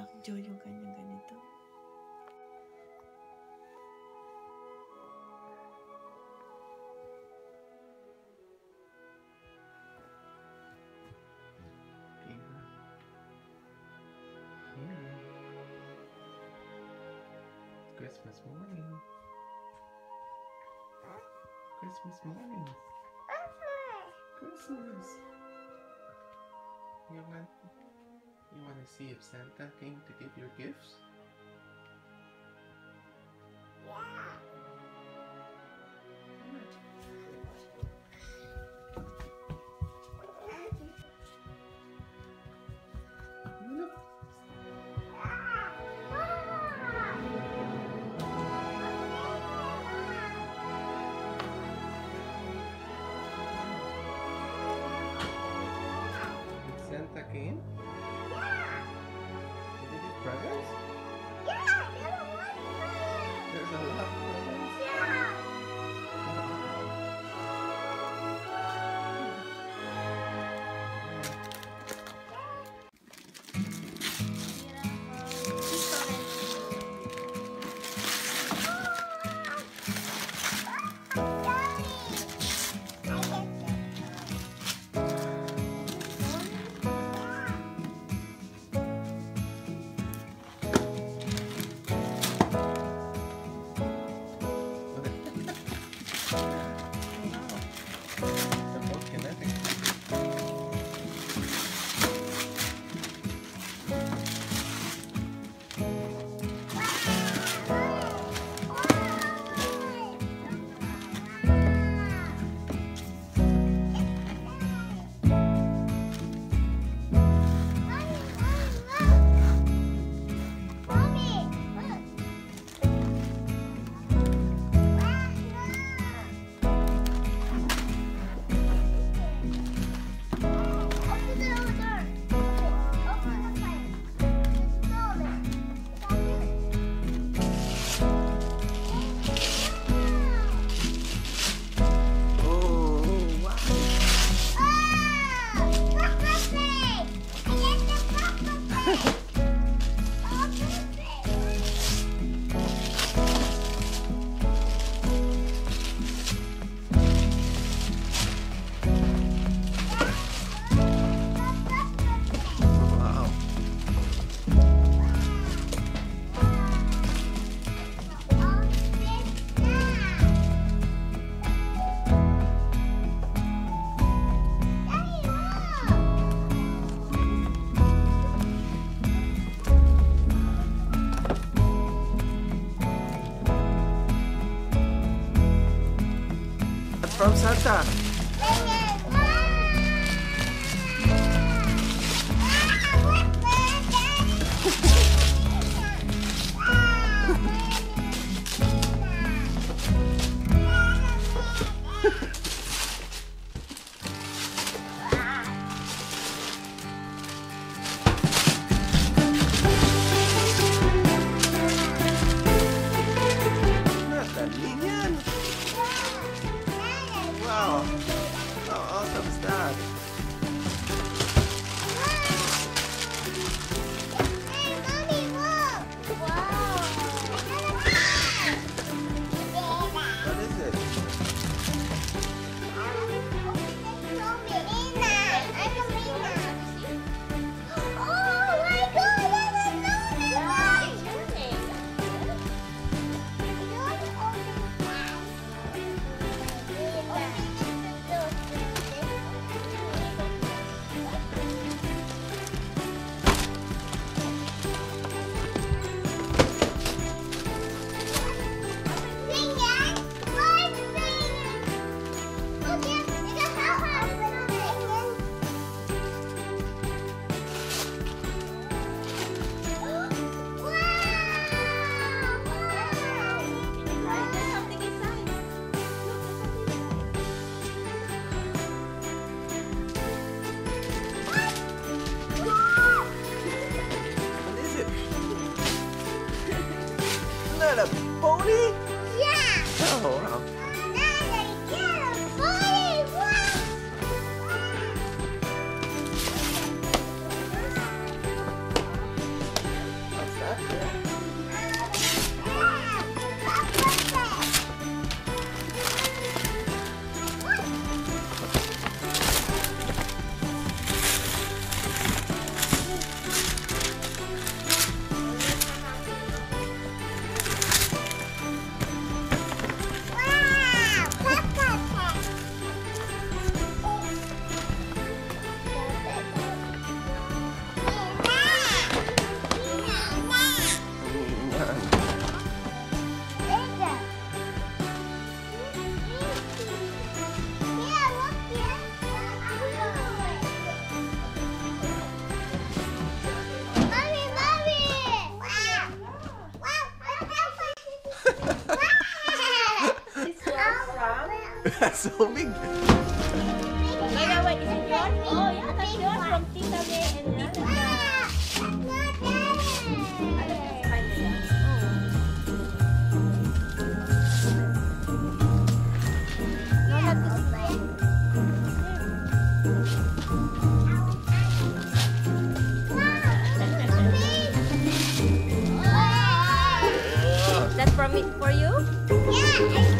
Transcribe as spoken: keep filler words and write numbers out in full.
Takjo yung kanyang ganito. Christmas morning. Christmas morning. Christmas. You want you want to see if Santa came to give your gifts? Yeah. Santa came? Yeah. Did he give presents? Yeah, there's a lot of presents. There's a lot of presents. Yeah. From Santa. Wow, how awesome is that? What is it? Not a pony? Yeah! Oh, wow. so big. Wait, wait, wait. Is it yours? Oh, yeah, that's yours from Tita May and Tita May. No, not this way. That's from it for you? Yeah, I